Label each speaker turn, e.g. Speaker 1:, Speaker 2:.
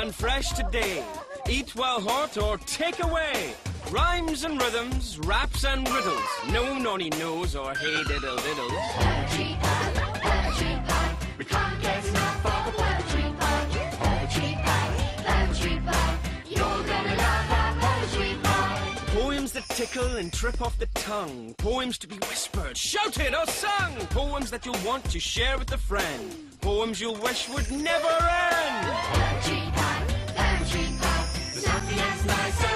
Speaker 1: and fresh today. Eat while hot or take away. Rhymes and rhythms, raps and riddles. No naughty nose or hey diddle diddles.
Speaker 2: Poetry pie, poetry pie. We can't get enough of the poetry pie. Poetry pie, poetry pie. You're gonna love our poetry pie.
Speaker 1: Poems that tickle and trip off the tongue. Poems to be whispered, shouted or sung. Poems that you'll want to share with a friend. Poems you'll wish would never end.
Speaker 2: Poetry pie, poetry pie. There's nothing as nice as